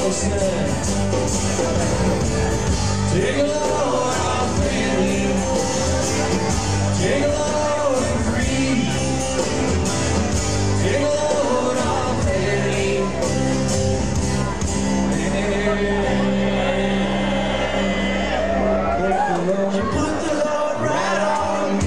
said, take a load off Andy, take a load and breathe, take a load off Andy. You put the load right on me.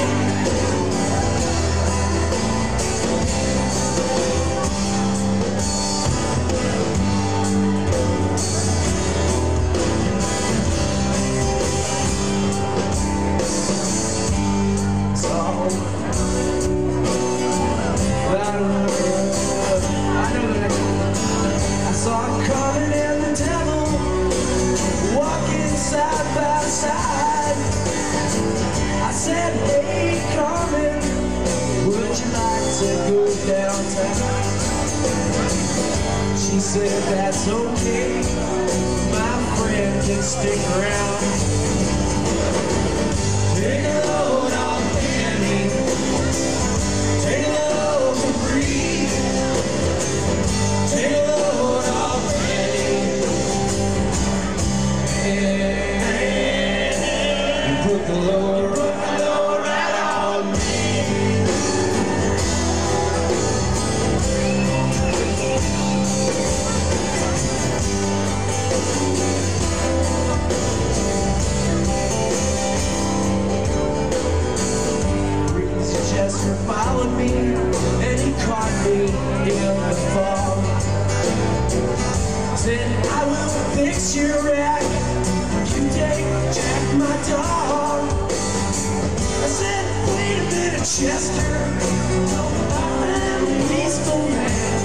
I saw him coming and the devil walking side by side. I said, hey, Carmen, would you like to go downtown? She said, that's okay, my friend can stick around. Take a load off Andy, take a load to breathe, take a load off Andy, and put the load right on me. Chester followed me, and he caught me in the fog. Said, I will fix your rack, you take Jack, my dog. I said, wait a minute, Chester, I'm a peaceful man.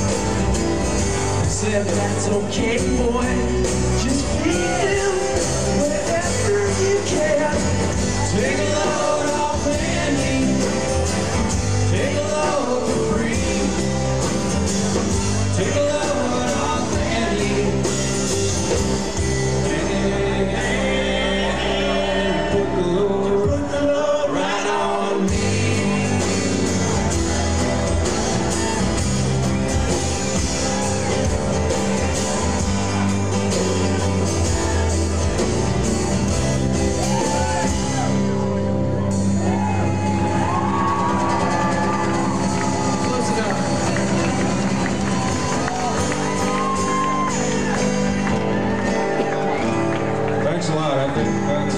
I said, that's okay, boy, just feed him wherever you can. Take a load off Andy, take a load to breathe, take a load off Andy, and put the load right on me. Thanks a lot. I think